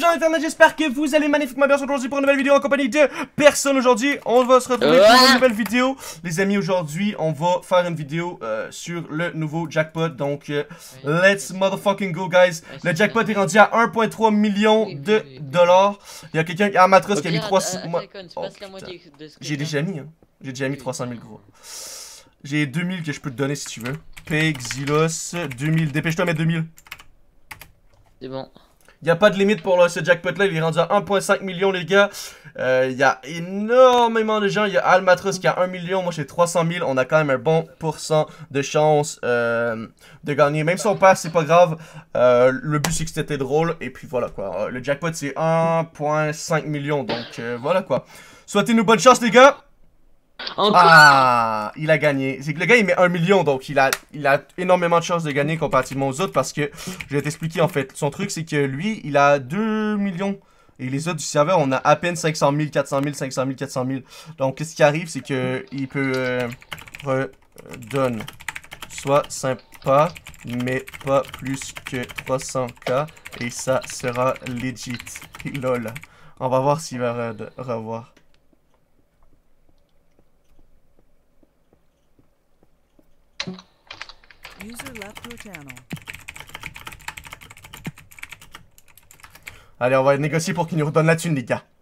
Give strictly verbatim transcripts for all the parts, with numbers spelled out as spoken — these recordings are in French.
gens d'internet, j'espère que vous allez magnifiquement bien aujourd'hui pour une nouvelle vidéo en compagnie de personne. Aujourd'hui, on va se retrouver pour une nouvelle vidéo. Les amis, aujourd'hui, on va faire une vidéo euh, sur le nouveau jackpot. Donc, euh, let's motherfucking go, guys. Le jackpot est rendu à un virgule trois million de dollars. Il y a quelqu'un, à Matros, qui a mis trois cents... Oh, j'ai déjà mis, hein. J'ai déjà mis trois cent mille, gros. J'ai deux mille que je peux te donner si tu veux. Pig, Zilos, deux mille. Dépêche-toi, mettre deux mille. C'est bon. Il n'y a pas de limite pour là, ce jackpot-là. Il est rendu à un virgule cinq million, les gars. Il euh, y a énormément de gens. Il y a Almatros qui a un million. Moi, j'ai trois cent mille. On a quand même un bon pourcent de chance euh, de gagner. Même si on perd, c'est pas grave. Euh, le but, c'est que c'était drôle. Et puis voilà, quoi. Le jackpot, c'est un virgule cinq million. Donc, euh, voilà, quoi. Souhaitez-nous bonne chance, les gars. Encore? Ah, il a gagné. C'est que le gars il met un million, donc il a, il a énormément de chances de gagner comparativement aux autres parce que je vais t'expliquer en fait. Son truc c'est que lui il a deux millions et les autres du serveur on a à peine cinq cent mille, quatre cent mille, cinq cent mille, quatre cent mille. Donc qu'est-ce qui arrive c'est que il peut euh, redonne soit sympa mais pas plus que trois cents K et ça sera legit. Lol. On va voir s'il va re revoir. User left your channel. Allez, on va négocier pour qu'il nous redonne la thune, les gars.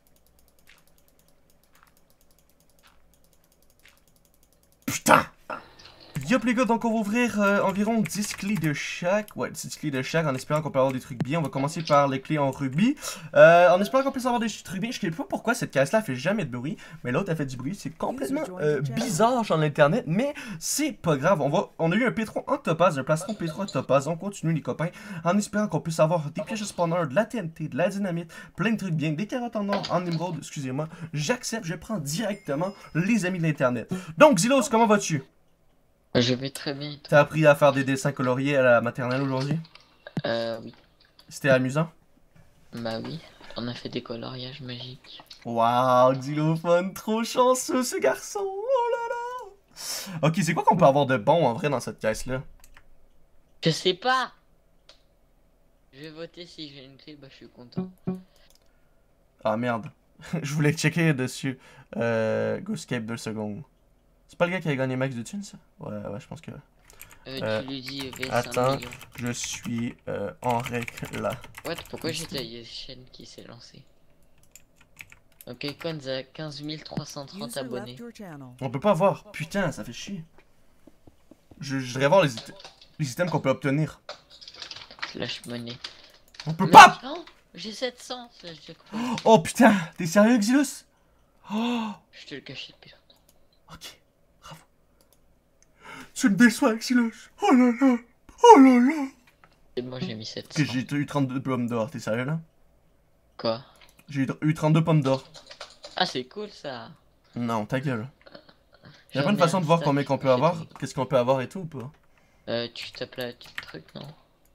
Putain! Yup, les gars, donc on va ouvrir euh, environ dix clés de chaque. Ouais, dix clés de chaque en espérant qu'on peut avoir des trucs bien. On va commencer par les clés en rubis. Euh, en espérant qu'on puisse avoir des trucs bien. Je ne sais pas pourquoi cette caisse-là fait jamais de bruit. Mais l'autre, elle fait du bruit. C'est complètement euh, bizarre sur l'internet. Mais c'est pas grave. On, va, on a eu un pétron en topaz, un plastron pétron en topaz. On continue, les copains. En espérant qu'on puisse avoir des pièges de spawner, de la T N T, de la dynamite, plein de trucs bien. Des carottes en or, en émeraude. Excusez-moi. J'accepte. Je prends directement les amis de l'internet. Donc, Zilos, comment vas-tu? Je vais très bien. T'as appris à faire des dessins coloriés à la maternelle aujourd'hui? Euh, oui. C'était amusant? Bah oui, on a fait des coloriages magiques. Waouh, xylophone, trop chanceux ce garçon! Oh là là! Ok, c'est quoi qu'on peut avoir de bon en vrai dans cette caisse-là? Je sais pas! Je vais voter si j'ai une clé, bah je suis content. Ah merde, je voulais checker dessus. Euh, Ghostscape deux secondes. C'est pas le gars qui a gagné max de thunes, ça? Ouais, ouais, je pense que... Euh, Euh, tu lui dis V cinq attends, millions. je suis euh, en règle là. What? Pourquoi j'ai ta chaîne qui s'est lancée? Ok, Cons a quinze mille trois cent trente abonnés. On peut pas voir. Putain, ça fait chier. Je, je voudrais voir les, it les items qu'on peut obtenir. Flash money. On peut Mais pas! Non, j'ai sept cents. Flash jackpot. Oh putain, t'es sérieux, Xylos? Oh, je te le cachais depuis longtemps. Ok, bravo. Tu me déçois, Xylos. Oh là là. Oh là là. Et moi j'ai mis sept cents. Que j'ai eu trente-deux pommes d'or, t'es sérieux là? Quoi? J'ai eu trente-deux pommes d'or. Ah, c'est cool ça. Non, ta gueule. Y'a pas une façon de voir combien qu'on peut avoir? Qu'est-ce qu'on peut avoir et tout ou pas? Euh, tu tapes là, petit truc, non?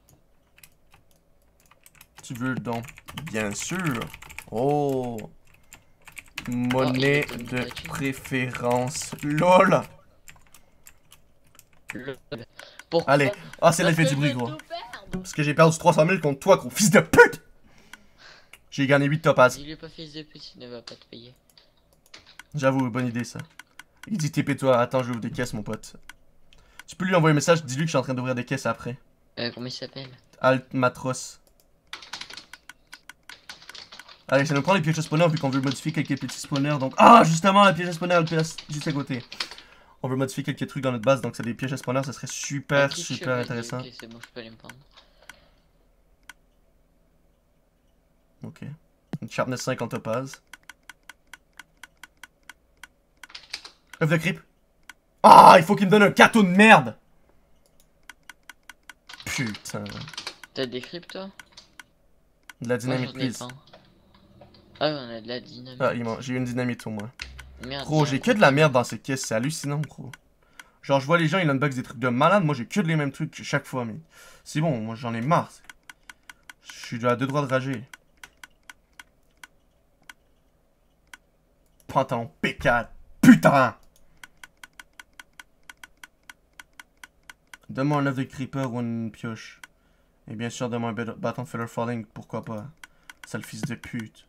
Tu veux donc? Bien sûr. Oh. Monnaie oh, de préférence. LOL. LOL. Pourquoi? Allez. Ah, c'est là fait du bruit, gros. Parce que j'ai perdu trois cent mille contre toi, gros fils de pute. J'ai gagné huit topaz. Il est pas fils de pute, il ne va pas te payer. J'avoue, bonne idée ça. Il dit T P-toi, attends, j'ouvre des caisses, mon pote. Tu peux lui envoyer un message, dis-lui que je suis en train d'ouvrir des caisses après. Euh, comment il s'appelle? Alt Matros. Allez, ça nous prend les pièges de spawner vu qu'on veut modifier quelques petits spawners. Donc, ah, justement, la piège de spawner, elle place juste à côté. On veut modifier quelques trucs dans notre base, donc c'est des pièges de spawner, ça serait super, super intéressant. Ok, c'est bon, je peux aller me prendre. Ok. Une sharpness cinq en topaz. œuf de creep. Ah, il faut qu'il me donne un gâteau de merde. Putain. T'as des creeps, toi? De la dynamite, Moi, please. Ah, on a de la dynamite. Ah, j'ai eu une dynamite au moins. Merde. Gros, j'ai que de la merde dans ces caisses, c'est hallucinant, gros. Genre, je vois les gens, ils unbox des trucs de malade. Moi, j'ai que les mêmes trucs chaque fois, mais c'est bon, moi j'en ai marre. Je suis à deux doigts de rager. Pantalon P quatre. Putain! Donne-moi un œuf de creeper ou une pioche. Et bien sûr, donne-moi un bâton de feather falling, pourquoi pas. Sale fils de pute.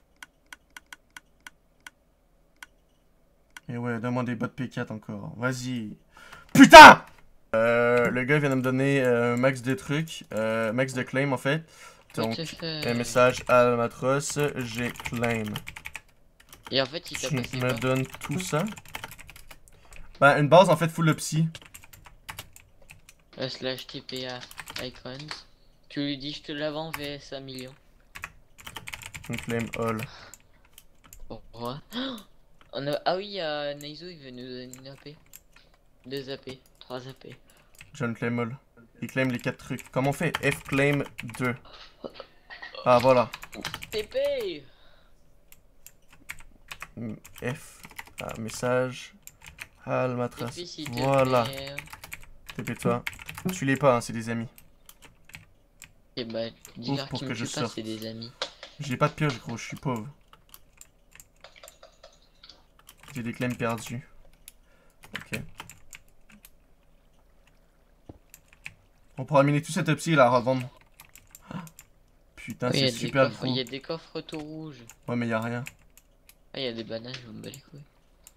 Et ouais, donne-moi des bots P quatre encore. Vas-y. Putain! Euh, le gars vient de me donner euh, max de trucs. Euh, max de claim en fait. Donc, un message à Almatros. J'ai claim. Et en fait, il t'a Tu passé me quoi? donnes tout ça? Ben, une base en fait full psy. Euh, slash T P A icons. Tu lui dis je te la vends V S un million. Un claim all. Pourquoi? On a... Ah oui, il y a Naizo, il veut nous donner une A P. deux A P, trois A P. John claim all. Il claim les quatre trucs. Comment on fait? F claim deux. Ah voilà. T P. F. Ah, message. Almatras. T P s'il te Voilà. plaît. T P toi. Tu l'es pas, hein, c'est des amis. Et bah, dis-leur pour qu'ils que me je tuent pas, sorte. c'est des amis. J'ai pas de pioche, gros, je suis pauvre. J'ai des claims perdus. Ok. On pourra miner tout cette psy là, revendre. Putain, Oui, il y c'est a des super coffres- Il gros. y a des coffres tout rouges. Ouais, mais y'a rien. Ah, il y a des bananes, je me bats les couilles.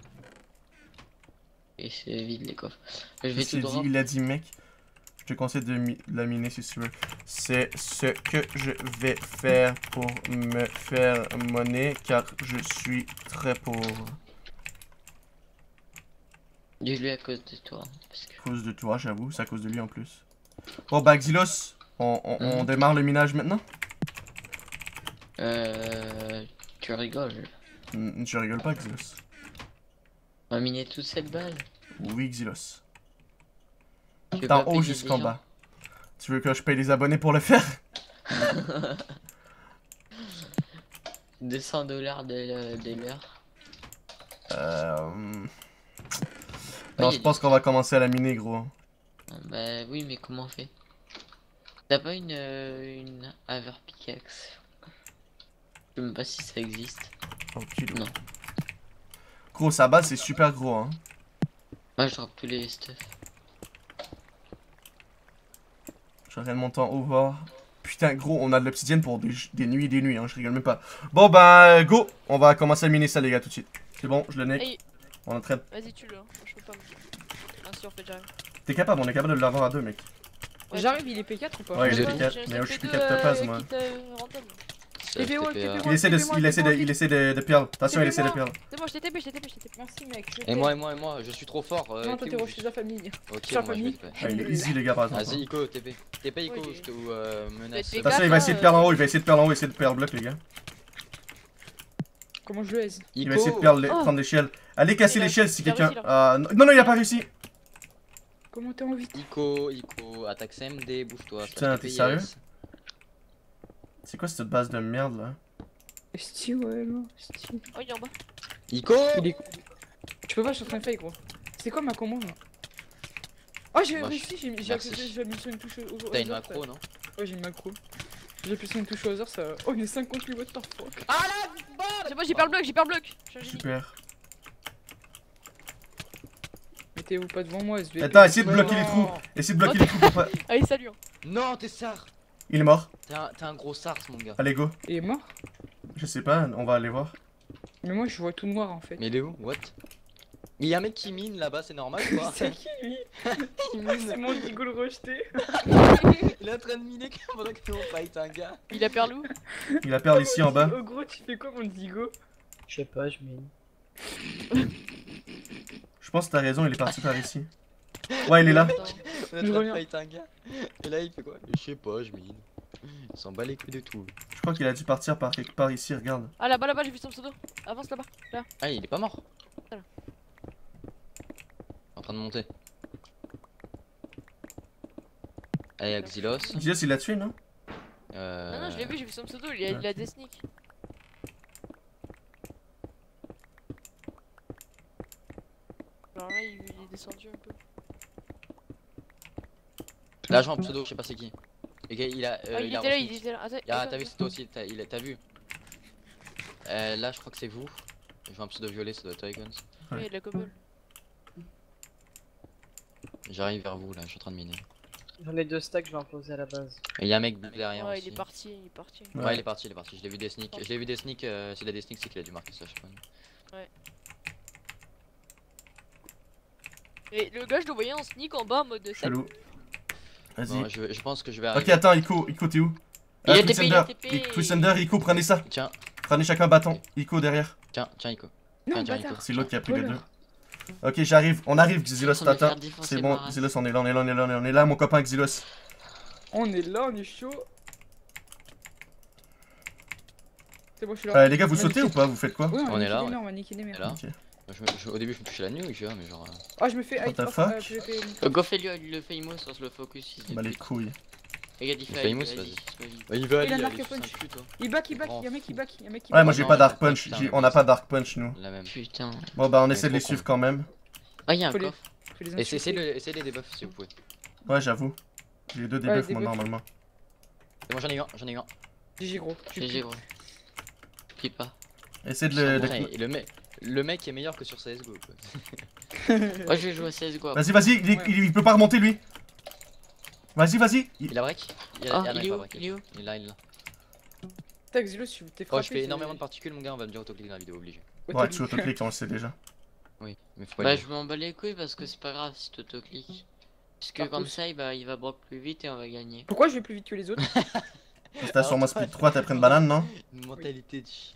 Et c'est vide les coffres. Je vais Il tout dit, droit. il a dit, mec, je te conseille de mi- la miner si tu veux. C'est ce que je vais faire pour me faire monnaie car je suis très pauvre. Dis-lui à cause de toi. Parce que... À cause de toi, j'avoue, c'est à cause de lui en plus. Bon, bah, Xylos, on, on, on Mhm. démarre le minage maintenant? Euh... Tu rigoles. Hmm, je rigole pas, Xylos. On va miner toute cette balle. Oui, Xylos. Tu veux D'en pas haut payer jusqu'en des bas. Tu veux que je paye les abonnés pour le faire? gens deux cents dollars de, de l'heure. Euh... Ouais, Non, y a je du- pense qu'on va commencer à la miner, gros. Bah oui, mais comment on fait? T'as pas une, euh, une Aver Pickaxe? Je sais même pas si ça existe. Ok, Non. Gros, sa base, c'est super gros, hein. Moi je drop tous les stuff. Je regarde mon temps au voir. Putain, gros, on a de l'obsidienne pour des, des nuits et des nuits, hein, je rigole même pas. Bon, bah, go! On va commencer à miner ça, les gars, tout de suite. C'est bon, je le nique. Hey, On entraîne. vas-y, tu le. Moi, je peux pas. me- Non, si, en fait, j'arrive. T'es capable, on est capable de l'avoir à deux, mec. Ouais, J'arrive, il est P quatre ou pas? Ouais, il est Ouais, P quatre, j'ai mais un je suis P P deux, quatre topaz, euh, moi. qui te rentable. T P O, T P O. Il essaie de, il essaie de, il essaie de, il essaie de, de perle. Attention, il essaie de perle. C'est bon, je t'ai T P, je t'ai T P, je t'ai T P. Merci mec. je Et t'aime. moi, et moi, et moi, je suis trop fort. Euh, Non, toi t'es t'es où roche de la famille. Ok, Sur la moi je vais famille. te faire. Ah, il est easy, les gars, par exemple. Vas-y, Ico, T P. T P, Ico, Ouais, je te ou euh, menace. P Attention, il va essayer de perdre en haut, il va essayer de perdre en haut, essayer de perdre bloc, les gars. Comment je le aise? Il va essayer de perdre les, Oh. prendre l'échelle. Allez casser Il a- l'échelle si il a quelqu'un. réussi, Ah, non, non, non, il a pas réussi. Comment t'es en vite? Ico, Ico, attaque C M D, bouge-toi. Putain, slash t'es T P, sérieux? yes. C'est quoi cette base de merde là? Sti, ouais, non, Sti. Oh, il est en bas. Ico! Il est. Tu peux pas, je suis en train de fake, gros. C'est quoi ma commande là? Oh, j'ai Moi, réussi, j'ai j'ai merci. appuyé j'ai appuyé sur une touche au au T'as une hasard, macro, ça- non? Ouais, j'ai une macro. J'ai appuyé sur une touche au hasard, ça. Oh, il est cinquante-huit what the fuck. C'est bon, j'ai perdu le bloc, j'ai perdu le bloc. Je suis un génie. Super. Mettez-vous pas devant moi, S V P. Attends, essayez de Mais bloquer les non. trous. Essayez de bloquer les trous pour pas. Allez, salut. hein. Non, t'es sars! Il est mort. T'es un, t'es un gros sars, mon gars. Allez, go. Il est mort? Je sais pas, on va aller voir. Mais moi, je vois tout noir en fait. Mais il est où? What? Il y a un mec qui mine là-bas, c'est normal ou pas? C'est qui lui? Il C'est mine. mon Digo le rejeté. Il est en train de miner pendant que nous on fight un gars. Il a perdu où? Il a perle ici en bas. Oh gros, tu fais quoi mon Digo? Je sais pas, je mets. Je pense que t'as raison, il est parti par ici. Ouais, il est là. Attends. On est Je en train de reviens. fight un gars. Et là il fait quoi? Je sais pas, je mine. Il s'en bat les couilles de tout. Je crois qu'il a dû partir par quelque part ici, regarde. Ah, là-bas, là-bas, j'ai vu son pseudo. Avance là-bas. Ah, il est pas mort. Voilà. En train de monter. Allez, Axilos. Dios, il l'a tué, non? Euh... Non, non, je l'ai vu, j'ai vu son pseudo. Il a, il a des sneaks. Alors là, il, il est descendu un peu. L'agent pseudo, je sais pas c'est qui. Les gars, il a. Euh, Ah, il, a était là, reçu- il était là. Attends, Ah, attends, t'as vu, attends. c'est toi aussi, t'as il a- t'as vu. Euh, là, je crois que c'est vous. Je vois un pseudo violet, ça doit être Icons. Oui, il y a de la cobble. J'arrive vers vous là, je suis en train de miner. J'en ai deux stacks, je vais en poser à la base. Et y'a un mec derrière Ouais, aussi. il est parti, il est parti. Ouais, Ouais. il est parti, il est parti. Je l'ai vu des sneaks. Je l'ai vu des sneaks. Euh, S'il a des sneaks, c'est qu'il a dû marquer ça, je sais pas. Et le gars, je le voyais en sneak en bas en mode. Chelou. Vas-y. Bon, je, je pense que je vais Ok, arriver. attends, Ico, Ico, t'es où? Il Euh, a T P, il a Twitsunder, T P. I- Twitsunder, Ico, prenez ça. Tiens, Prenez chacun un bâton. Ico derrière. tiens, tiens, Ico. Non, Tiens, tiens, bâtard. C'est l'autre qui a pris les deux. Voleur. Ok, j'arrive. On arrive, Xilos, On va t'attends. faire défoncer C'est bon, Maras. Xilos, on est là, on est là, on est là, on est là, mon copain Xilos. On est là, on est chaud. C'est bon, je suis là. Euh, les gars, vous On a sautez niqué- ou pas? Vous faites quoi? Oui, On est là, niqué des ouais. mers, on va niquer des mers. Et là Ok. je me- je- Au début, je me touchais la nuque, tu vois, mais genre. euh, Ah, je me fais What hide the off, fuck euh, P V P. Euh, Go fait lui le famous sur le focus. il se Bah les débute. couilles. Regarde, il Le fait famous, vas-y, vas-y. vas-y. bah, il va Il a aller, marqué allez, punch. c'est un cul, toi. Il back, il back, Grand y'a un mec qui fou. back, y'a un mec qui Ouais, back. moi j'ai non, pas j'ai Dark pas- Punch, putain, j'ai- mais on n'a vas-y. pas Dark Punch nous. La même. Putain. Bon bah on Mais essaie de les trop suivre con. quand même. Ah, y'a un Faut les- coffre. Faut les Et c'est insulter. le, essayez les debuffs si vous pouvez. Ouais j'avoue. J'ai deux Ouais, debuffs des moi buffs. normalement. C'est bon, j'en ai eu un, j'en ai eu un. G G gros. Tu G G, gros. Plie pas. Essaie de le... de- Putain, et le mec, le mec est meilleur que sur C S G O quoi. Moi, je vais jouer à C S G O. Vas-y vas-y, il, est- Ouais. il- il peut pas remonter lui. Vas-y vas-y. Il- Il a break Il a, Ah, ah, non, il est pas où break. Il est où Il est là, il est là. Tac, Zilo, si t'es Oh, frappé. je fais énormément de particules, mon gars, on va me dire autoclick dans la vidéo, obligé. Ouais tu autoclick on le sait déjà. Oui, mais faut pas Bah, le je m'en bats les couilles parce que c'est pas grave si t'autocliques. Parce que Par comme contre- ça, il va, il va bloquer plus vite et on va gagner. Pourquoi je vais plus vite que les autres? T'as sûrement speed trois, t'as pris une banane non? Une mentalité de chien.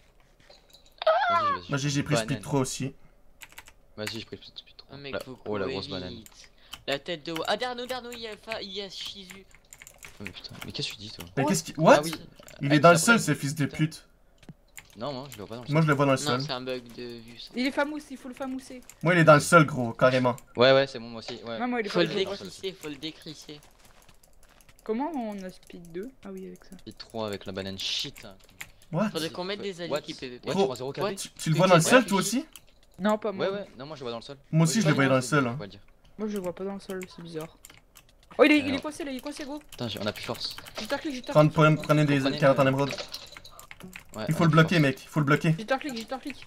Vas-y, vas-y. Moi j'ai j'ai pris speed Banane. trois aussi. Vas-y, j'ai pris speed trois. Oh, mec, La- faut Oh la courir grosse banane. vite. La tête de. Ah, Darno, Darno, il y a, fa... il y a Shizu. Oh, mais putain, mais qu'est-ce que tu dis toi Mais qu'est-ce qui... What? Ah oui. Il Ah, est dans le ça sol brille. ce fils de pute. Non, non, je le vois pas dans le Moi je le vois dans le Non, sol. c'est un bug de vue ça. Il est famous, il faut le famousser. Moi il est dans le sol gros, carrément. Ouais, ouais, c'est bon, moi aussi. Ouais. Non, moi il est Faut pas le je le vois. décrisser, faut le décrisser. Comment on a speed deux? Ah oui, avec ça. Speed trois avec la banane shit. hein. What? Faudrait qu'on mette des alliés What qui P V P. What, Gros. trois zéro K What B Tu, tu le vois dans le Ouais, sol tu toi dis- aussi? Non, pas moi. Ouais, ouais, non, moi je le vois dans le sol. Moi aussi je le voyais dans le sol. hein. Faut pas le dire. Moi je le vois pas dans le sol, c'est bizarre. Oh, il est, il est Alors. coincé là, il est coincé gros. Putain, j'ai- on a plus force. Jitter click, jitter Prendre- click. Prenez, prenez des Prenez carottes le- en émeraude. Ouais, Il on faut a le plus bloquer force. mec, il faut le bloquer. Jitter click, jitter click.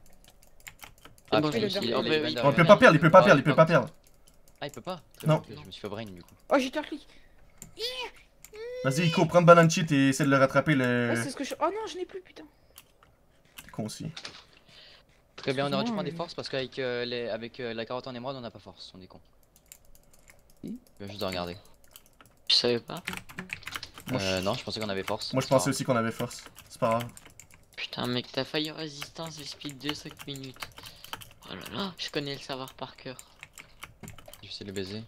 Ah, Bon, putain, il a il- il- derrière. il- il- Ouais, il- oui. il- On peut pas perdre, il peut pas Ah, perdre, il peut pas perdre. Ah, il peut pas Non. Ok, Je me suis fait brain du coup. Oh, jitter click. Vas-y Ico, prends banane cheat et essaie de le rattraper Oh, le... c'est ce que je. Oh non, je n'ai plus, putain. T'es con aussi. Très bien, on aurait dû Excuse-moi, prendre des mais- forces parce qu'avec euh, les... avec, euh, la carotte en émeraude, on n'a pas force, on est con. Si. Je viens juste de regarder. Je savais pas. Moi, Euh, non, je pensais qu'on avait force. Moi je C'est pas pensais grave. aussi qu'on avait force. C'est pas grave. Putain, mec, t'as failli résistance et speed deux, cinq minutes. Oh là là, je connais le savoir par cœur. Je vais essayer de le baiser.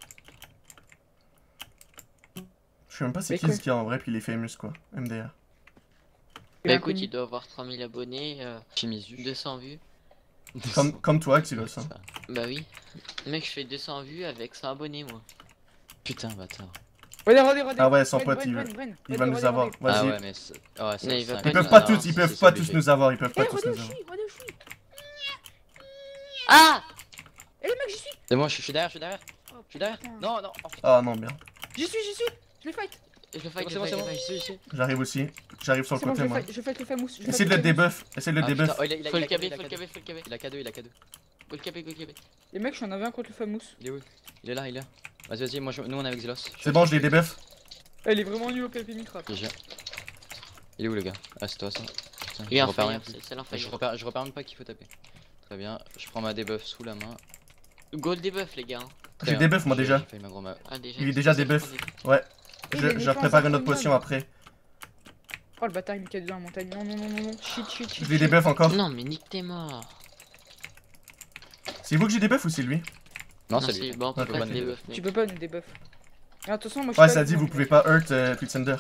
Je sais même pas c'est Mais qui quoi ce qui est en vrai puis il est famous quoi. M D R. Il Bah est écoute, inconnu. il doit avoir trois mille abonnés, euh, Chimisu. deux cents vues. Comme, comme toi Xilos. Hein. Bah oui. Mec, je fais deux cents vues avec cent abonnés, moi. Putain, bâtard. Regardez, regardez, regardez. Ah ouais, son Bren, pote, Bren, il Bren, veut- Bren. Il va Regardez, nous regardez, avoir. regardez. Ah Vas-y. ouais, mais c'est. Ouais, c'est- Non, il c'est va un pas Ils con, peuvent pas non, tous, ils c'est- peuvent c'est pas obligé. tous nous avoir, ils peuvent Eh, pas tous regardez où nous je avoir. suis, regardez où je suis. Ah Eh les mecs, j'y suis. C'est moi, je suis derrière, je suis derrière. Oh, Je suis derrière. putain. Non, non. Oh, Ah non merde. J'y suis, j'y suis. Je les fight. Je le c'est fight, bon, je c'est bon, le c'est bon. fight, Ici, ici. J'arrive aussi. J'arrive sur le C'est bon, je côté le moi. fight, je fight le famous. je Essaye de fight le famous. debuff. Essaye de le Ah, putain, debuff. oh, il a- il a- Faut il le a caber, il a faut le cadeau. caber, faut le caber. Il a cadeau, il a cadeau. Faut le caber, faut le caber. Les mecs, j'en avais un contre le famous. Il est où? Il est là, il est là. Vas-y, vas-y, moi je... nous on est avec Zilos. C'est bon, je les debuff. Elle est vraiment nulle au P V P Minecraft. G G. Il est où le gars? Ah, c'est toi ça. Putain, Il est je en repère fire, rien. c'est c'est Je l'enfire. repère, je repère même pas qu'il faut taper. Très bien, je prends ma debuff sous la main. Go le debuff, les gars. hein. Très J'ai bien. debuff moi J'ai- déjà. j'ai fait ma grand ma- Ah, déjà. Il est déjà c'est ça, debuff. je prends des- Ouais. Il Je, est je méchant, prépare c'est une autre trop potion nul. après. Oh le bâtard, il me casse dans la montagne. Non, non, non, non, non. Shit, shit, shit. Je les debuff encore. Non, mais nique t'es mort. C'est vous que j'ai debuff ou c'est lui? Non, c'est lui. Bon, on peut Ok, pas ok. le debuff, Tu mec. peux pas nous debuff. Ah, attention, moi je Ouais, suis ça pas dit avec vous moi, pouvez mec. pas hurt euh, Twitsunder.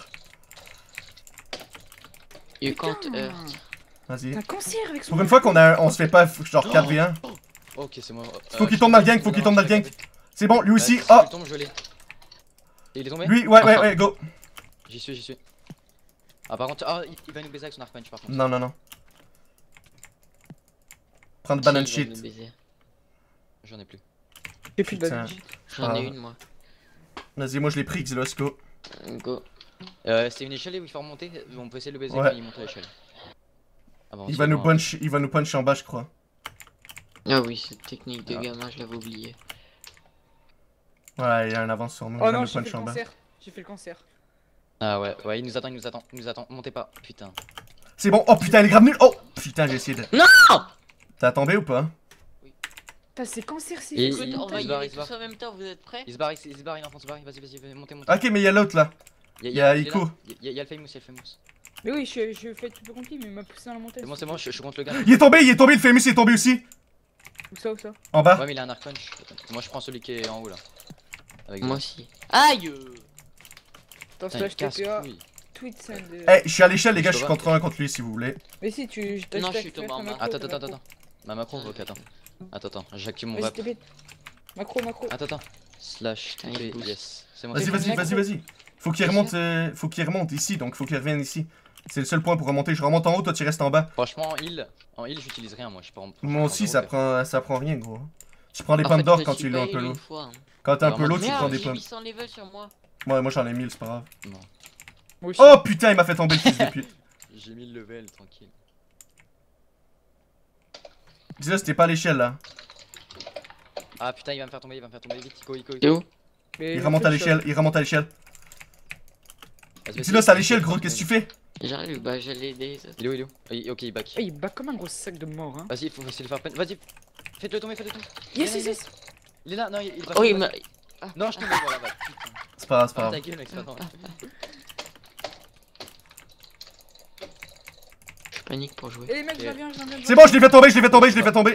You can't Putain. hurt. Vas-y. T'as un cancer avec son. Pour une fois qu'on a, on se fait pas genre quatre v un. Ok, c'est moi. Faut qu'il tombe dans le gang, faut qu'il tombe dans le gang. C'est bon, lui aussi. Oh, Il tombe, je l'ai. Et il est tombé? lui, ouais, ouais, Enfin. ouais, go. J'y suis, j'y suis. Ah, par contre, ah, il- il va nous baiser avec son arc punch par contre. Non, non, non. Prendre banane Qui va nous shit. baiser? J'en ai plus. J'ai plus de Putain. badge. J'en ai Ah. une, moi. Vas-y, moi je l'ai pris, Xylos, go. Go. Euh, c'était une échelle et où il faut remonter. On peut essayer de le baiser Ouais. quand il monte l'échelle. Ah, bon, Il c'est va nous bon. punch, il va nous punch en bas, je crois. Ah oui, cette technique de Ah. gamin, je l'avais oublié. Ouais, il y a un avance sur nous. Oh J'en non, ai j'ai pas fait de le chambre. cancer. J'ai fait le cancer. Ah ouais, ouais, il nous attend, il nous attend, il nous attend. Montez pas, putain. C'est bon. Oh putain, elle est grave nulle. Oh putain, j'ai essayé de. Non. T'as tombé ou pas? Putain, c'est cancer, c'est Et- fait. il- On va il y se barre, aller il se barre. tous en même temps, vous êtes prêts? Il se barre, il se il se barre, il est en train de se barrer. Vas-y, vas-y, vas-y, montez, montez. Ok, mais il y a l'autre là. Il y a il est Ico. là. Il y a- il y a le famous, il y a le famous. Mais oui, je, je fais tout le rempli, mais il m'a poussé dans la montagne. C'est bon, c'est bon, je, je suis contre le gars. Il est tombé, il est tombé, le famous il est tombé aussi. Où ça, où ça? En bas. Ouais, mais il a un arc punch. Moi, je prends celui qui est en haut là. Avec Moi aussi. Aïe. Attends, Putain, slash il casse T P A, couille. tweets and. euh, Eh, je suis à l'échelle, les gars, Je je suis peux contre un contre lui si vous voulez. Mais si, tu. je- Non, je- je je- suis je- tombé en je- bas. macro, Attends, macro. attends, attends, attends. Ma macro, ok, attends. Attends, attends, j'active mon Vas-y, rap. T P. Macro, macro. Attends, attends. Slash, Putain, il T P, boost. yes. C'est bon. Vas-y, c'est bon. vas-y, vas-y, vas-y. Faut qu'il remonte, euh, faut qu'il remonte ici, donc faut qu'il revienne ici. C'est le seul point pour remonter. Je remonte en haut, toi tu restes en bas. Franchement, en heal, en heal, j'utilise rien, moi. Je suis pas en- Moi aussi, ça prend, ça prend rien, gros. Tu prends des En pommes fait, d'or je quand suis tu pas l'as un peu élu l'eau. une fois, hein. Quand t'es un peu Vraiment, l'eau, tu Merde, prends des j'ai pommes. huit cents levels sur moi. Ouais, moi j'en ai mille, c'est pas grave. Non. Moi aussi. Oh putain, il m'a fait tomber le fils de pute. J'ai mis le level, tranquille. Dis-là, c'était pas à l'échelle là. Ah putain, il va me faire tomber, il va me faire tomber vite. Ico, Ico, T'es Ico. où? Mais Il en remonte fait, à je- l'échelle, il remonte à l'échelle. Vas-y, vas-y, Dis-là, c'est à vas-y, l'échelle, vas-y, gros, vas-y. qu'est-ce que tu fais? J'arrive, bah j'allais aider. Il est où, il est où Ah, il- Ok, il back. Ah, il bat comme un gros sac de mort, hein. Vas-y, faut essayer de le faire peine. Vas-y, faites-le tomber, faites-le tomber. Yes, Il est yes, là, yes. Il est là, non, il il est pas Oh, il tombé, m'a. vas-y. Non, je tombe, voilà, bah putain. C'est pas grave, c'est pas Ah, grave. ta gueule, mec, c'est pas grave. Je panique pour jouer. Et les mecs, Ok. je viens, je viens, je viens. C'est bon, je l'ai fait tomber, je l'ai fait tomber, je l'ai fait tomber.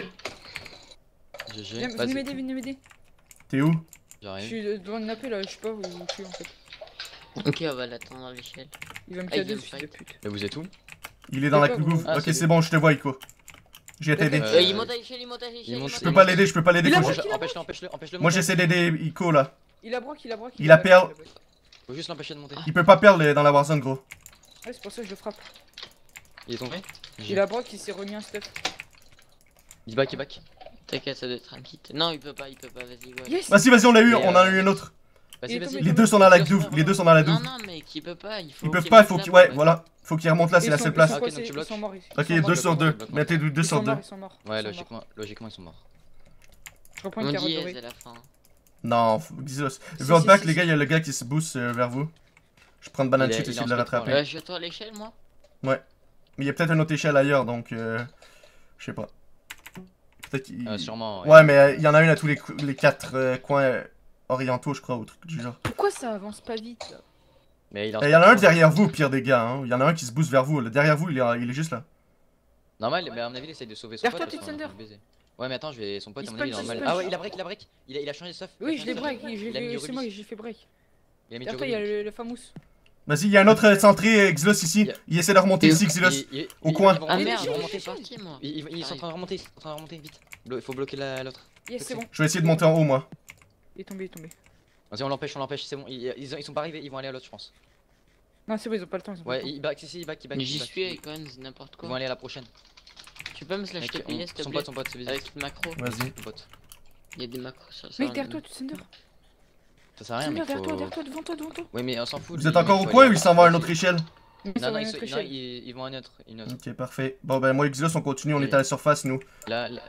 G G, Viens, venez vas-y. m'aider, venez m'aider. T'es où? Je J'arrive. suis devant une appel là, je sais pas où je suis en fait. Ok, on va l'attendre à l'échelle. Il va me Ah, il cader, vient ce de fils de fight. pute. Mais vous êtes où Il est dans la D'accord, couve. ah, Ok, c'est c'est bon, je te vois, Ico. Je vais t'aider. Euh, Euh, il monte à l'échelle, il monte à l'échelle. il monte- Je peux pas l'aider, je peux pas l'aider. Il a faut- moi Empêche- qui l'a Empêche-le, empêche-le, empêche-le. Moi monter. j'essaie d'aider Ico là. Il a broc, il a broc. Il a perle. broc. Faut juste l'empêcher de monter. Il peut pas perdre dans la Warzone, gros. Ouais, c'est pour ça que je le frappe. Il est tombé Il a broc, il s'est remis un stuff. Il back, il back. T'inquiète, ça doit être un kit. Non, il peut pas, il peut pas, vas-y, ouais. Yes. Vas-y, vas-y, on l'a eu, Et, on en a euh, eu un autre. Vas-y, Il est vas-y. tombé, Les deux sont dans la douve, les deux sont dans la Non, douve. non, mais qui peut pas, il faut. Ils peuvent qu'il pas, il mette faut là qu'ils. pour Ouais, mettre- voilà. Faut qu'ils remontent là, c'est Ils la sont- seule ils place. sont Ah, ok, coincés, donc tu ils bloques. sont morts, ils Ok, sont deux morts, sur bloque, deux. bloque, bloque. Mettez deux Ils sur sont deux. morts, ils sont morts. Ouais, Ils sont logiquement, logiquement, ils sont morts. Je reprends On une carotte dit dorée. à la fin. Non, faut- dis-le. Si, Votre si, back, si, les si. gars, il y a le gars qui se booste euh, vers vous. Je prends une banane Il est- cheat, il est essayer en de le speed trois, rattraper. Euh, je suis à l'échelle, moi. Mais il y a peut-être une autre échelle ailleurs, donc. euh, Je sais pas. Peut-être qu'il. Euh, sûrement. Ouais, mais euh, il y en a une à tous les, cou- les quatre euh, coins euh, orientaux, je crois, ou truc du genre. Pourquoi ça avance pas vite là? Mais il est en Et il y en a un speed trois. derrière vous, au pire des gars. Hein. Il y en a un qui se booste vers vous. Le derrière vous, il est, il est juste là. Normal, mais à mon avis, il essaye de sauver son Derrière pote. toi, parce qu'on est en train de Thunder. le baiser. Ouais, mais attends, je vais. Son pote, Il à mon se avis, il est punch, il normal. se Ah ouais, punch. il a break, il a break. Il a, il a changé de stuff. Oui, Il a je l'ai changé de break, stuff. je Il a mis l'ai- du c'est moi rubis. qui j'ai fait break. Il a mis Et du après, il y a rubis. le, le famous. Vas-y, il y a un autre euh, centré, euh, Xylos ici. Il y a- Il essaie de remonter Et- ici, Xylos. Il- il- Au ils- coin. ils vont Ah remonter, merde, ils vont je remonter. suis parti, moi. Ils, ils- ils sont en train de remonter, ils sont en train de remonter vite. Il faut bloquer la- l'autre. Yes, c'est bon. Je vais essayer de monter en haut, moi. Il est tombé, il est tombé. Vas-y, on l'empêche, on l'empêche, c'est bon. Ils, ils, ils sont pas arrivés, ils vont aller à l'autre, je pense. Non, c'est bon, ils ont pas le temps. Ils ont pas Ouais, le temps. il back, si, si, il back, il back. Mais il j'y back. suis avec Cohen, c'est n'importe Ils vont quoi. aller à la prochaine. Tu peux me slash Mec, te on- payer, s'il te son plaît? pote, son pote, c'est vas-y. Avec une macro. Vas-y. Son pote. Il y a des macros sur ça. Mec, derrière toi, tu Thunder. Ça sert à rien, Thunder, mec. derrière toi, Faut... derrière toi, devant toi, devant toi. Ouais, mais on s'en fout. Vous lui, êtes encore mec, au faut coin aller ou à ils s'en vont à une autre échelle? Mais Non, ça non, va ils, à sont- notre non, échelle. ils, ils vont à une autre, une autre. Ok, parfait. Bon, ben, moi et Xylos, on continue, on est à la surface, nous. Là, là.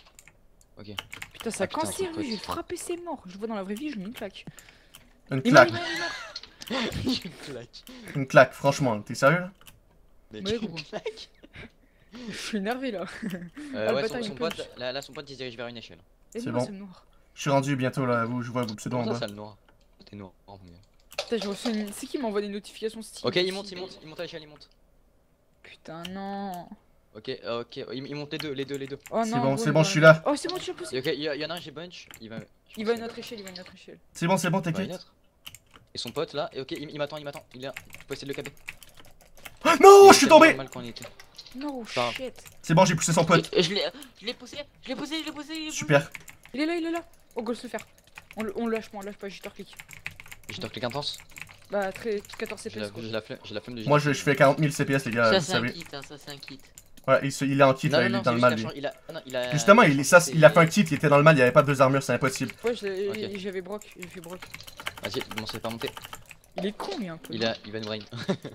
Ok. Putain, ça Ah, putain, cancer, ton lui, j'ai pote. frappé, c'est mort. Je le vois dans la vraie vie, je lui mets une claque. Une Il meurt, claque. il meurt, il meurt. Une claque, franchement. T'es sérieux là? Mais Ouais, tu gros. claques. Je suis énervé là. Euh, Ah, le ouais, bâtard, son, il son punch. pote, là, là, son pote il se dirige vers une échelle. Et C'est moi, bon. c'est noir. Je suis rendu bientôt là, vous, je vois vos pseudos en Comment bas. ça, ça le noir T'es noir, oh, mon gars. Putain, j'ai reçu une. C'est qui m'envoie des notifications Steam? Ok, il monte, il monte, il monte à l'échelle, il monte. Putain, non. Ok, euh, ok, il, il monte les deux, les deux, les deux. Oh C'est non. bon, gros, c'est il bon, va- je suis là. Oh, c'est bon, tu as poussé. Ok, il y, a- il y en a un, j'ai bunch. Il va. je Il pense va à qu'il une autre échelle, il va à une autre échelle. C'est bon, c'est bon, il va à une t'inquiète. autre. Et son pote là, et ok, il, il m'attend, il m'attend. Il est là. Tu peux essayer de le caber. Ah, non, je suis tombé! Normal quand on était. Non, Pas grave. shit. C'est bon, j'ai poussé son pote. Je l'ai je l'ai poussé, je l'ai poussé, je l'ai poussé, je l'ai poussé. Super. Il est là, il est là. Oh, go se le faire. On le, on le lâche pas, on le lâche pas, jitter clic. J'ai clic intense. Bah, très quatorze J'ai la, C P S. j'ai la flemme, j'ai la flemme de. Moi, je, je fais quarante mille C P S, les gars, Ça, vous c'est un savez. kit, hein, ça, c'est un kit. Ouais, il, se- il est en kit Non, là, non, il est non, dans c'est le juste mal, qu'il lui. a changé- il a, ah non, il a. Justement, il, ça, il a fait un kit, il était dans le mal, il avait pas deux armures, c'est impossible. Ouais, je l'ai- Ok. j'avais broc, j'ai fait broc. Vas-y, bon, c'est pas monter. Il est con, lui, un peu. Il a, il va nous brain.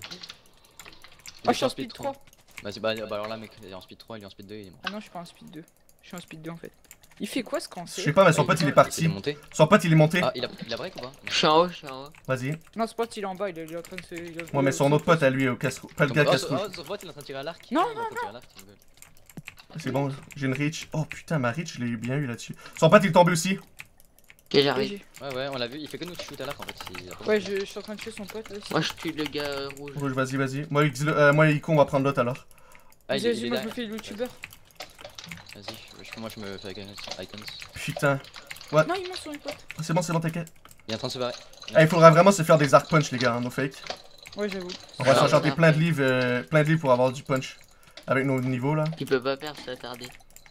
Ah, je suis en speed trois. Vas-y, bah, bah alors là, mec, il est en speed trois, il est en speed deux, il est mort. Ah non, je suis pas en speed deux. Je suis en speed deux en fait. Il fait quoi ce Je cancer? sais pas, mais son Ah, pote il est Il est parti. monté. Son pote il est monté. Ah, il a, il a break ou pas? Je suis en haut, je suis en haut. Vas-y. Non, ce pote il est en bas, il est, il est en train de se. il est- Ouais, mais son autre pote à lui au casse-cou. Pas le Ton gars pote- casse-cou. Oh, son pote il est en train de tirer à l'arc. Non, Il est en train de tirer à l'arc, c'est une gueule. C'est bon, j'ai une reach. Oh putain, ma reach, je l'ai eu bien eu là-dessus. Son pote il est tombé aussi. Ok, j'arrive. Ouais, ouais, on l'a vu, il fait que nous shoot à l'arc en fait. il a pas Ouais, monté. je, je suis en train de tuer son pote là aussi. Moi, je tue le gars euh, rouge. Rouge, vas-y, vas-y. Moi, dis-le- euh, moi, Icon, on va prendre l'autre alors. Ah, il, est- il Vas-y, est moi là. je me fais le youtubeur. Vas-y, je- moi je me fais icons. icons. Putain. Non, il monte sur une pote. C'est bon, c'est bon, t'inquiète. Il est en train de se barrer. Ah, il faudra vraiment se faire des arc punch, les gars, hein, no fake. Ouais, j'avoue. On va Ah, s'enchanter ouais. plein de livres, euh, plein de livres pour avoir du punch. Avec nos niveaux là. Il peut pas perdre, c'est attardé.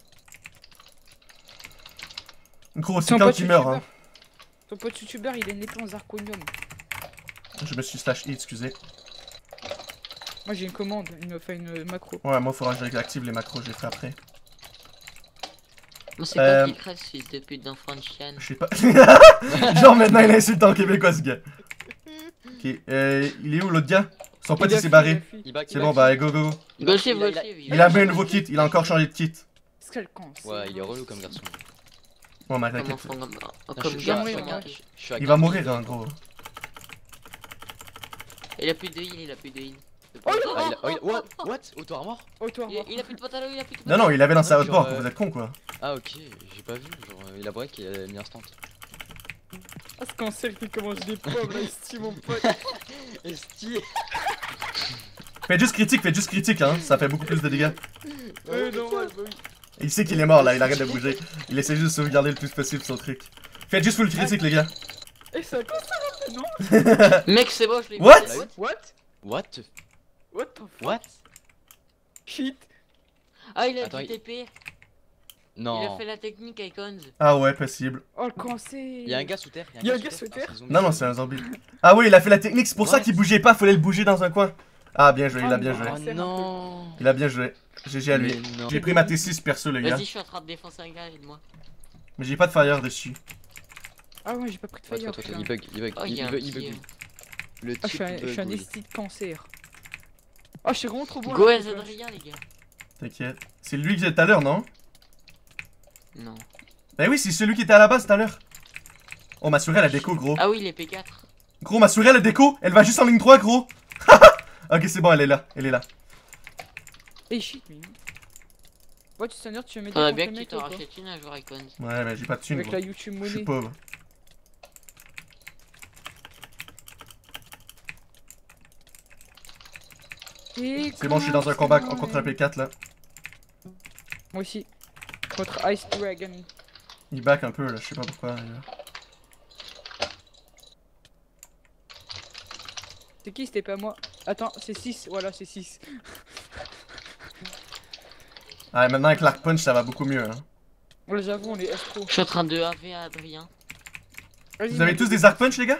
Gros, c'est Son quand pote il meurt, youtubeur. hein. Ton pote youtubeur, il est une épée en zirconium. Je me suis slash hit, excusez. Moi j'ai une commande, une, enfin une macro. Ouais, moi, faudra que j'active les macros, je les ferai après. Moi, c'est Euh, quoi qui crève, fils de pute d'enfant de chienne? Je sais pas. Genre maintenant, il insulte en québécois, ce gars. Ok, euh, il est où l'autre gars? Son pote il s'est barré. Il back, C'est il bon, back. bah, go, go, go. Gaucher, il a- il a- gaucher, Il a mis un nouveau kit, il a encore changé de kit. Est-ce qu'elle cancer? Ouais, il est relou comme garçon. Ouais, mais Comme t'inquiète. enfant, comme, Non, je comme suis- je suis gamin. à- je suis à- regarde. je- je suis à Il va quinze. mourir, hein, gros. Il a plus de heal, il a plus de heal. Oh, Ah, il a- oh, il a- What? What? Auto-armor? Auto Il, il a plus de pantalon, il a plus de Non, pantalon. non, il avait dans sa Ouais, hotbar, genre, euh, vous êtes con quoi. Ah, ok, j'ai pas vu. Genre, euh, il a break et il a mis instant. Ah, ce cancer qui commence des pommes là, ici mon pote. Esti. Faites juste critique, faites juste critique, hein, ça fait beaucoup plus de dégâts. Ouais, normal, bah oui. Il sait qu'il est mort là, il arrête de bouger. Il essaie juste de sauvegarder le plus possible son truc. Faites juste full critique, les gars. Eh, c'est un cancer, non? Mec, c'est bon, je l'ai What? vu. What? What? the- What the fuck? What? Shit. Ah, il a Attends, du il- T P. Il a Non. fait la technique Icons. Ah ouais, possible. Oh, le cancer. Il y a un gars sous terre. Il y a un gars sous terre. Ah, c'est un zombie. Non, non, c'est un zombie. Ah oui, il a fait la technique, c'est pour ça What? qu'il bougeait pas, fallait le bouger dans un coin. Ah, bien joué, il a bien joué. Oh non. Il a bien joué. G G à lui. Mais non. J'ai pris ma T six perso, les gars. Vas-y, je suis en train de défoncer un gars, aide-moi. Mais j'ai pas de fire dessus. Ah ouais, j'ai pas pris de Ouais, fire. toi, toi, toi, putain. il bug, il bug, Oh, il il y a un bug, il petit. bug. Le Ah, je suis un, type je suis un bug, oui. esti de cancer. Oh, je suis vraiment trop bon. Go là, as putain. Adrien, les gars. T'inquiète. C'est lui qui était tout à l'heure, non? Non. Bah oui, c'est celui qui était à la base tout à l'heure. Oh, ma souris, elle a déco, gros. Ah oui, les P quatre. Gros, ma souris, elle a déco. Elle va juste en ligne droite, gros. Ok, c'est bon, elle est là. Elle est là. Eh, shit, mais. Ouais, tu sais, tu veux m'aider Faudrait contre bien le que tu mec, t'en ou pas? rachètes une un jour, Icons. Ouais, mais j'ai pas de thune, Avec gros. la YouTube Je suis monnaie. pauvre. C'est bon, je suis dans un combat en contre un P quatre là. Moi aussi. Contre Ice Dragon. Il back un peu là, je sais pas pourquoi. d'ailleurs. C'est qui? C'était pas moi. Attends, c'est six. Voilà, c'est six. Ah, maintenant avec l'Arc Punch, ça va beaucoup mieux. Hein. Ouais, j'avoue, on est S pro. Je suis en train de A V à Adrien. Vous avez tous des Arc Punch, les gars?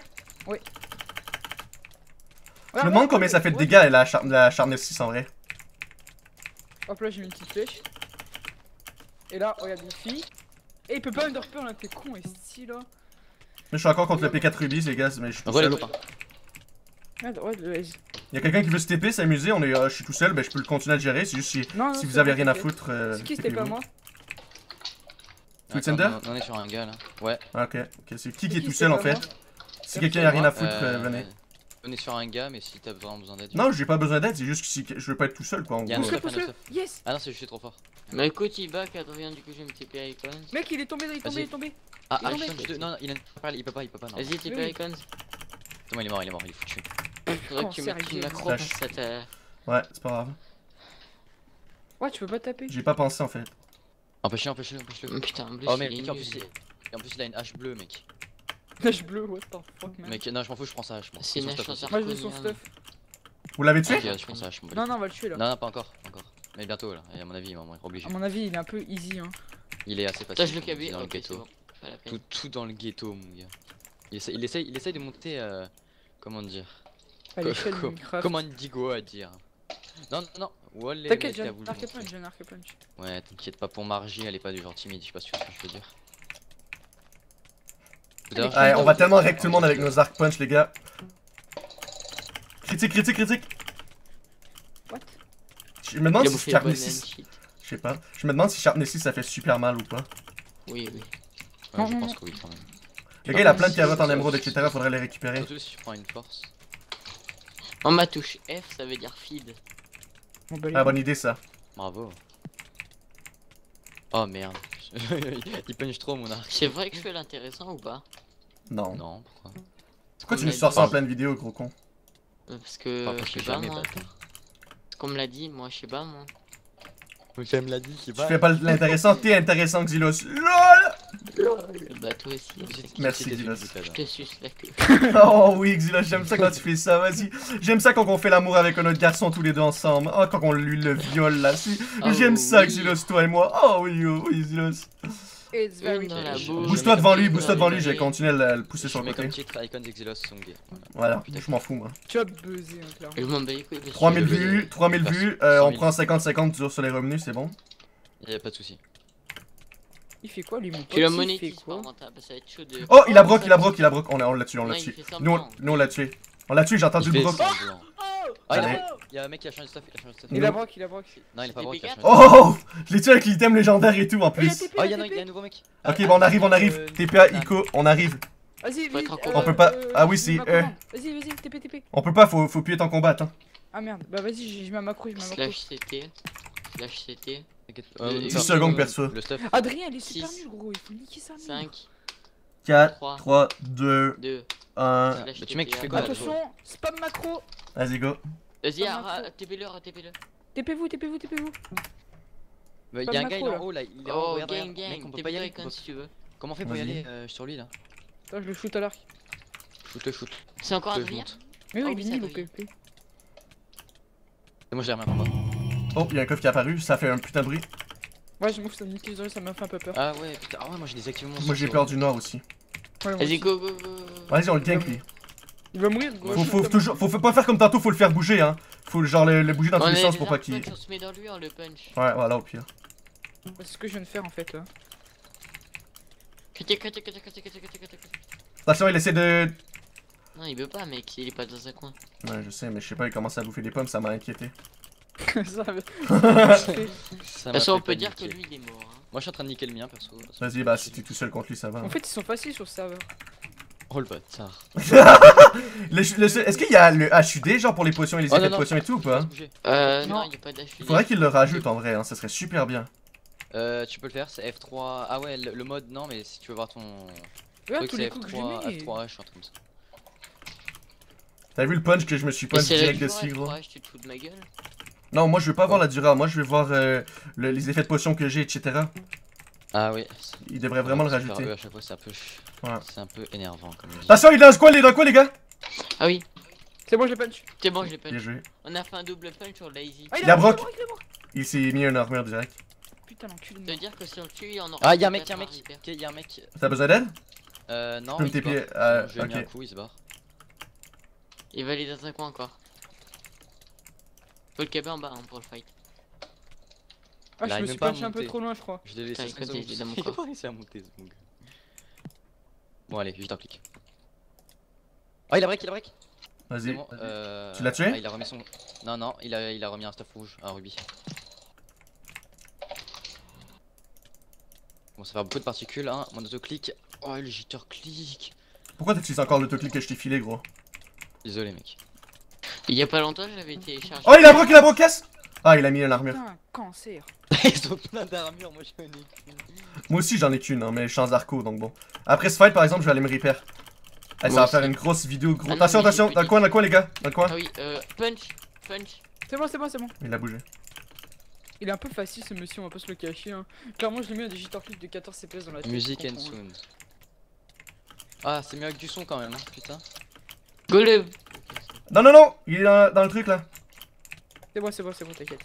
Je me demande combien ça fait de dégâts la, char la Sharpness six en vrai. Hop là, j'ai mis une petite flèche. Et là, regarde une fille. Et il peut pas underpearl là, t'es con, esti là. Mais je suis encore contre le P quatre Rubies, les gars, mais je suis tout Re les seul. copains. Regarde, ouais, le S. Y'a quelqu'un qui veut se T P, s'amuser, on est, euh, je suis tout seul, ben je peux le continuer à le gérer, c'est juste si, Non, non, si c'est vous avez bon, rien à t'inquiète. foutre. Euh, C'est qui? C'était pas TP-vous. moi. Sweet D'accord, Sender? on- On est sur un gars là. Ouais. Ah, ok, ok, c'est qui qui est tout c'était seul en pas fait? moi Si quelqu'un a rien à foutre, Euh, euh, venez. On est sur un gars, mais si t'as vraiment besoin d'aide. Non, j'ai pas besoin d'aide, c'est juste que si je veux pas être tout seul quoi en Il y a un gros. autre. Pousse-le, pousse-le. Yes. Ah non, c'est juste trop fort. Mais écoute, il back Adrien, du coup, je vais me T P Icons. Mec, il est tombé, il est tombé, Vas-y. il est tombé. Ah, Il est ah, tombé. je te- non, non, il a pas, il peut pas, il peut pas. Non. Vas-y, T P Oui. Icons. C'est bon, il est mort, il est mort, il est foutu. Faudrait que tu Cancer, mettes il une est macro mort. parce que ça t'a. Ouais, c'est pas grave. Ouais, tu peux pas taper. J'ai pas pensé en fait. Empêche-le, empêche-le, empêche-le. Oh, putain, en plus, Oh, mais il est mec, en nul. plus, il... et en plus, il a une hache bleue, mec. Tache bleue, what the fuck, man. Mec, non, je m'en fous, je prends sa hache. moi. C'est une Son hache stuff en aussi. Moi, je veux son Zirconium. stuff. Vous l'avez tué? Ok, je prends sa hache, mon Non, non, on va le tuer là. Non, non, pas encore, pas encore. Mais bientôt là, et à mon avis, il va mourir obligé. À mon avis, il est un peu easy, hein. Il est assez facile. Toi, je le comme on dit cabais. dans le Ok, c'est ghetto. bon. Pas la peine. Tout, tout dans le ghetto, mon gars. Il essaie, il essaye, il essaye de monter. Euh, comment dire À Co- l'échelle de co- Minecraft. Comment Indigo à dire. Non, non, non. Wallet, T'inquiète, mec, j'ai t'as un voulu arc montrer. punch, j'ai un arc punch. Ouais, t'inquiète pas, pour Margie, elle est pas du genre timide, je sais pas ce que je veux dire. D'ailleurs, Ouais, je- on va tellement wreck tout le monde avec nos Arc Punch, les gars. Critique, critique, critique. What? Je me demande Il a si bouffé le bon Sharpness six. shit. Je sais pas. Je me demande si Sharpness six ça fait super mal ou pas. Oui, oui. Ouais, Non, je non, pense non. que oui quand même. Le gars, il a plein de carottes en émeraude, et cetera. Faudrait les récupérer. Surtout si je prends une force. En ma touche F, ça veut dire feed. Bon, bah, les Ah, bonne idée ça. Bravo. Oh merde. Il punch trop mon arc. C'est vrai que je fais l'intéressant ou pas? Non. Non, pourquoi? Pourquoi tu On nous l'a sors dit. ça en pleine vidéo, gros con? Euh, Parce que, Enfin, je je sais sais pas jamais, moi. bâtard. Comme l'a dit, moi je sais pas moi. J'aime l'a dit, c'est Tu fais pas l'intéressant, t'es intéressant, Xylos. LOL! Bah toi aussi, je sais que Merci, C'était Xylos. une boutade. je te suce la queue. Oh oui, Xylos, j'aime ça quand tu fais ça, vas-y. J'aime ça quand on fait l'amour avec un autre garçon tous les deux ensemble. Oh, quand on lui le viole là. si. Oh, J'aime ça, oui. Xylos, toi et moi. Oh oui, oh, oui, Xylos. It's very Une dans la delicious. bouche. Bouge-toi devant lui, Une bouge-toi dans devant les lui, je vais oreilles. continuer à le pousser Je sur le mets comme côté. titre Icon Xylos Song. Voilà, je m'en fous moi. Tu vas buzzer, hein, clairement. Je m'en bats les couilles. je trois suis mille le vues, baiser. trois mille vues, euh, on prend cinquante cinquante sur sur les revenus, c'est bon? Y'a pas de soucis. Il fait quoi lui, mon pote? Tu le Il fait monétises quoi? par contre, ça va être chaud de. Oh, il a broc, il a broc, il a broc. On l'a on l'a tué, on l'a Ouais, il tué. fait Nous, on- semblant. nous on l'a tué. On l'a tué, j'ai entendu Il le fait broc. semblant. Ah, il Allez. a, il y a un mec qui a changé de stuff, il a changé de stuff. Il a broc, il a broc. Non, il a pas broc, il a C'était changé de stuff. Oh! Je l'ai tué avec l'item légendaire et tout en Oh, il a plus. T P, Oh, il y'a a un, T y a un P. nouveau mec. Ok, bon, on arrive, on arrive. Euh, T P A, Ico, on arrive. Vas-y, Faut être vite. en euh, combat. On peut pas- euh, ah oui, je c'est mets ma E. commande. Vas-y, vas-y, T P, T P. On peut pas, faut, faut plus être en combat, hein. Ah merde, bah vas-y, je je mets un macro, je mets un macro. Slash C T. Slash C T. T'inquiète. Euh, dix euh, secondes, le- perso. Le stuff. Adrien, il est super Six, nul, gros, il faut niquer ça. lui. cinq, quatre, trois, trois, deux, deux. un. Slash mais tu mec, tu T P. fais quoi, là? Attention, spam macro. Vas-y, go. Vas-y, Pas ah, macro. ah, T P le, T P le. T P vous, T P vous, T P vous. Bah, Pas y'a un de gars, il macro, est là. en haut là. Il est en haut, Oh, regarde, gang, regarde. Mec, gang. on peut T pas P y aller. Icon on peut- si tu veux. Comment on fait pour y Vas-y. aller euh, sur lui là? Attends, je le shoot à l'arc. Shoot le shoot. C'est encore Je Adrien? monte. Mais Oh, oui, oui, il est ça nul au Adrien. P V P. Et moi j'ai remis un combat. Oh, il y a un coffre qui est apparu, ça fait un putain de bruit. Ouais, je m'en fous, ça me nique les oreilles, ça m'a fait un peu peur. Ah ouais, putain, ah ouais, moi j'ai désactivé mon Moi j'ai peur du noir aussi. Ouais, moi Vas-y, aussi. go, go, go. Vas-y, on le gank lui. Il va mourir, gros. Faut, faut, toujours, faut, faut pas faire comme tantôt, faut le faire bouger, hein. Faut genre le, le bouger dans tous On les est sens des pour pas arcs qu'il. punch, on se met dans lui, on le punch. Ouais, voilà, au pire. C'est ce que je viens de faire en fait là. Critique, critique, critique, critique, critique, critique, critique. Attention, il essaie de. Non, il veut pas, mec, il est pas dans un coin. Ouais, je sais, mais je sais pas, il commence à bouffer des pommes, ça m'a inquiété. Ça va. Ça De toute m'a façon, on fait peut dire que paniquer. lui, il est mort. Hein. Moi je suis en train de niquer le mien perso. Vas-y, bah si t'es tout seul contre lui, ça va. En fait, ils sont faciles sur ce serveur. Oh le bâtard. Le- le seul- Est-ce qu'il y a le H U D genre pour les potions et les Oh, effets non, de non. potions et tout ou pas? Bouger. Euh, Non. non, il y a pas d'H. Il faudrait qu'il le rajoute en vrai, hein, ça serait super bien. Euh, tu peux le faire, c'est F trois. Ah ouais, le, le mode non, mais si tu veux voir ton. Regarde truc, tous les c'est coups que j'ai F trois, mis. F trois H, un truc comme ça. T'as vu le punch que je me suis punch C'est direct la dessus, gros? Ouais, tu te fous de ma gueule. Non, moi je veux pas voir la durée, moi je veux voir euh, le- les effets de potions que j'ai, et cetera. Ah oui. Il devrait vraiment le Super E rajouter. à chaque fois, c'est un peu. ch- Ouais. C'est un peu énervant comme musique. Attention, il est dans quoi, il est dans quoi, les gars? Ah oui, C'est bon, je l'ai punch. c'est bon, je l'ai Bien punch. joué. On a fait un double punch sur Lazy. Ah, Il a broc. il a broc. Il s'est mis une armure direct. Putain, l'enculé de Ça veut moi. dire que si on le tue, on aura. Ah, y'a un mec, quatre y'a un mec. par hyper. Ok, y'a un mec. T'as besoin d'aide? Euh, non. peux me il se T P, barre. euh, Je lui ai mis ok. un coup, il se barre. Il va aller dans un coin encore. Faut le caber en bas hein, pour le fight. Ah, Il je arrive me même suis pas à punché un peu monter. trop loin, je crois. Je l'ai laissé Putain, stress écoute, il est dans mon Il a corps. pas réussi à monter ce mon gars. Bon, allez, juste un clic. Oh, il a break, il a break. C'est Vas-y. bon, euh... Tu l'as tué? Ah, il a remis son. Non, non, il a, il a remis un stuff rouge, un rubis. Bon, ça va faire beaucoup de particules, hein. Mon autoclick. Oh, le jitter click. Pourquoi t'utilises encore l'autoclick que je t'ai filé, gros? Désolé, mec. Il y a pas longtemps, j'avais téléchargé. Oh, il a broc, il a broc, casse! Ah, il a mis une armure. Putain, cancer. Ils ont plein d'armures, moi j'en ai qu'une. Moi aussi j'en ai qu'une, hein, mais je suis en Zarco donc bon. Après ce fight par exemple, je vais aller me repair. Allez, ça Moi va faire aussi. une grosse vidéo. Gros... Ah non, attention, mais attention, j'ai dans le coin, dans le coin, les gars. Dans le coin. Ah oui, euh, punch, punch. C'est bon, c'est bon, c'est bon. Il a bougé. Il est un peu facile ce monsieur, on va pas se le cacher. Hein. Clairement, je l'ai mis un digital clip de quatorze F P S dans la tête. Music je and comprends, hein. sound. Ah, c'est mieux avec du son quand même, hein, putain. Golem. Non, non, non, il est dans, dans le truc là. C'est bon, c'est bon, c'est bon, t'inquiète.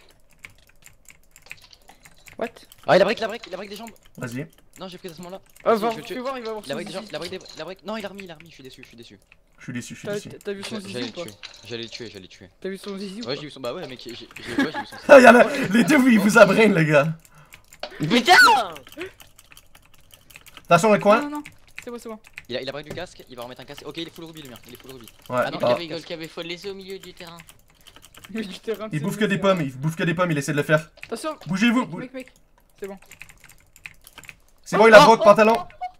What? Ah, il a break, il a break, il a break des jambes. Vas-y. Non, j'ai pris à ce moment-là. Ah, Si, va, je vais le tu tuer. vas voir, il va avoir Il a son break des jambes, zizi. il a break des. Il a break. Non, il a remis, il a remis, je suis déçu, je suis déçu. Je suis déçu, je suis T'as déçu. t'as vu son J'a- zizi J'allais ou le pas? tuer, j'allais le tuer, j'allais le tuer. T'as vu son zizi ou Ouais, pas? j'ai vu son. Bah ouais, mec, j'ai j'ai- ouais, j'ai vu son. Ah, y'en a les deux, oui, ils vous abrègnent, les gars. Putain. Attention dans le Non, coin. non, non. C'est bon, c'est bon. Il a, il a break du casque, il va remettre un casque. Ok, il est full rubis le mien, il est full rubis. Ouais, Ah non, ah. Il avait gold cab, faut le laisser au milieu du terrain. Il met du terrain. Il c'est bouffe bon, que des c'est pommes, bon. il bouffe que des pommes, il essaie de le faire. Attention. Bougez-vous. Mec, bou- mec, mec. C'est bon. C'est bon, il a broc, pantalon.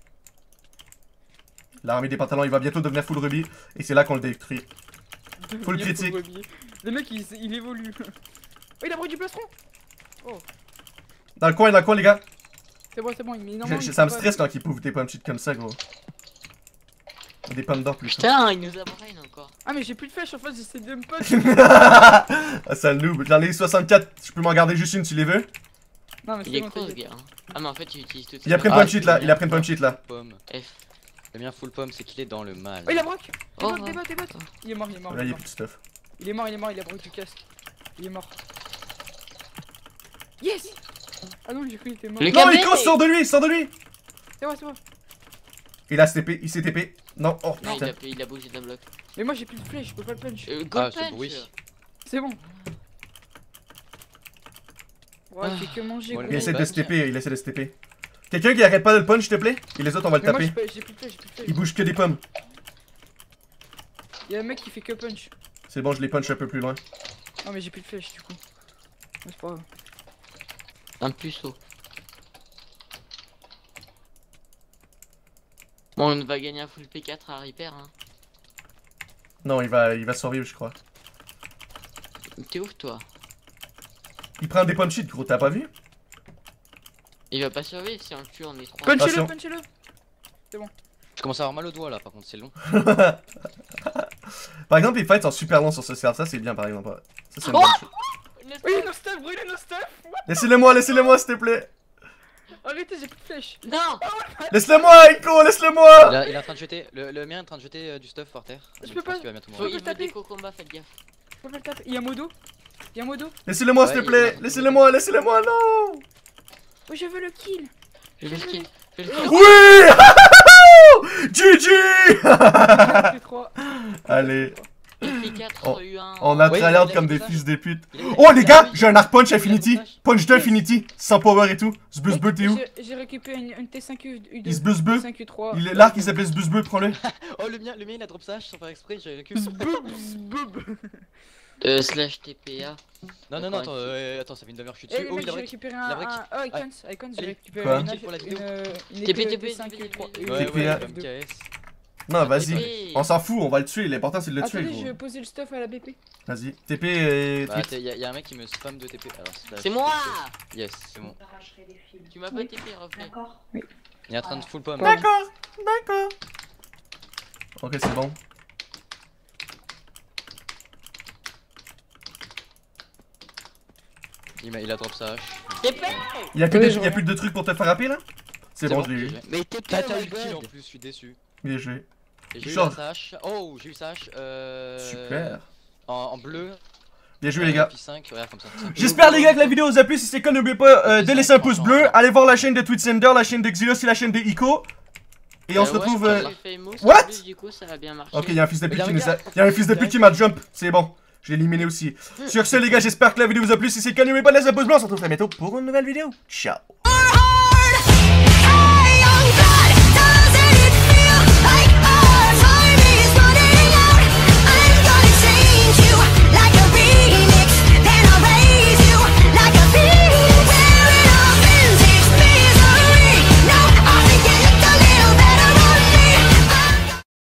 L'armée des pantalons, il va bientôt devenir full rubis. Et c'est là qu'on le détruit. Full Il est critique. full rubis. Le mec, il, il évolue. Oh, il a pris du plastron. Dans le coin, dans le coin, les gars. C'est bon, c'est bon, il met Je- énormément. je- il ça me peut pas- stresse quand ils pouvrent des pommes cheats comme ça, gros. Des pommes d'or plus. Putain, il nous a brain encore. Ah, mais j'ai plus de flèches en fait, j'essaie de me punch. Ah, ça le noob. J'en ai soixante-quatre. Je peux m'en garder juste une, tu les veux? Non, mais Il c'est est bon, con ce t'inquiète. gars. hein. Ah, mais en fait, il utilise tout. Il a pris une Ah, pomme cheat là. c'est Il a pris une bien. pomme cheat là. Pomme. F. Le mien full pomme, c'est qu'il est dans le mal. Oh, il a broc. Oh, Des bottes, oh. des bottes, des bottes. Il est mort, il est mort. Là, il il est y a mort. plus de stuff. Il est mort, il est mort, il a broc du casque. Il est mort. Yes. Ah non, j'ai cru qu'il était mort. Le Non, il camé. cause, sors de lui, sors de lui! C'est bon, c'est bon. Il a S T P, il s'est T P. Non, oh Non, il putain. a, il a bougé d'un bloc. Mais moi j'ai plus de flèches, je peux pas le punch. Euh, Ah, Gold ce Punch. bruit. C'est bon. Ouais, Ah. il fait que manger. Moi, gros. Il essaie de punch. S T P, il essaie de S T P. Quelqu'un qui arrête pas de le punch, s'il te plaît? Et les autres, on va le Mais moi taper. j'ai pas- j'ai plus de flèches, j'ai plus de flèches. Il bouge que des pommes. Il y a un mec qui fait que punch. C'est bon, je les punch un peu plus loin. Non, mais j'ai plus de flèches du coup. Mais c'est pas grave. Un puceau. Bon, on va gagner un full P quatre à Repair. Hein. Non, il va, il va survivre, je crois. T'es ouf, toi. Il prend des pommes cheats, gros, t'as pas vu? Il va pas survivre si on le tue, on est trois. Attention. Punchez-le, punchez-le. Je commence à avoir mal au doigt là, par contre, c'est long. Par exemple, les fights sont super longs sur ce serveur, ça c'est bien par exemple. Ça c'est une Oh bonne chose. Oui, no stuff, brûlez no stuff. Laissez-le moi, laissez-le moi s'il te plaît. Arrêtez, j'ai plus de flèches. Non. Laisse-le moi, Ico, laisse-le moi. Il, a- il est en train de jeter, le, le mien est en train de jeter euh, du stuff par terre. Je Donc peux pense pas. qu'il va bientôt Faut, mourir. il le veut taper. des co-combats, faites gaffe. Je peux pas le taper. Il y a Modo. Il y a Modo. Laissez-le moi s'il te Ouais, plaît. il a- Laissez-le moi, laissez-le moi, non. Oh, je veux le kill. Je vais le kill. Je vais le kill. Oui. G G. J'ai trois. Allez, P quatre, On- U un. on a Ouais, tryhard il a comme fait des ça. fils de pute. Il a- Oh les gars, Ah oui. j'ai un arc punch Il a infinity. un flash. Punch d'infinity, sans power et tout. Zbuzbeu, t'es où? J'ai- J'ai récupéré une, une T cinq U deux. Il Zbuzbeu. T cinq U trois. Il est l'arc, il s'appelle Zbuzbeu, prends-le. Oh le mien, le mien il a drop sage sans faire exprès, j'ai récupéré. Zbub, zbub. Euh, slash T P A. Non non non attends, euh, attends ça fait une demi-heure que je suis Eh dessus. le Oh mec, il a j'ai break. récupéré Il a un. break. un- Oh, Icons, Icons, j'ai Allez. récupéré Quoi une, Pour la vidéo. une, une T P, épée T P, T cinq U trois. T P. une Ouais T P A. épée ouais, F deux. M K S. Non, vas-y. T P. On s'en fout, on va le tuer. L'important c'est de le tuer, Attendez, je gros. vais poser le stuff à la B P. Vas-y. T P et. Bah t'es- y'a y a un mec qui me spam de T P. Alors, slash C'est moi. T P. Yes, c'est bon. Tu m'as pas T P, reflet. Il est en train de full pomme. D'accord, d'accord. Ok, c'est bon. Il, m'a- il a drop sage. T P. Il y a plus, Oui, de, je y a reviens. plus de trucs pour te faire happer là? C'est bon, je l'ai eu. j'ai- Mais T P, T'as oh t'as my eu le kill en god. plus, je suis déçu. Bien joué. Et j'ai eu Genre. la sage. Oh, j'ai eu sage. Euh... Super. En, en bleu. Bien joué les gars. Puis cinq, regarde comme ça. J'espère les gars que la vidéo vous a plu. Si c'est le cas, n'oubliez pas euh, de laisser un pouce bleu. Allez voir la chaîne de Twitchsender, la chaîne de Xylos et la chaîne de Ico. Et on Euh, se ouais, retrouve. quand euh, j'ai fait Moose, What en plus, du coup, ça a bien marché. Ok, il y a un fils de pute Mais qui nous a. regarde. Il y a un fils de pute qui m'a jump. C'est bon. Je l'ai éliminé aussi. Sur ce les gars, j'espère que la vidéo vous a plu. Si c'est le cas, n'oubliez pas de laisser un pouce bleu. On se retrouve très bientôt pour une nouvelle vidéo. Ciao.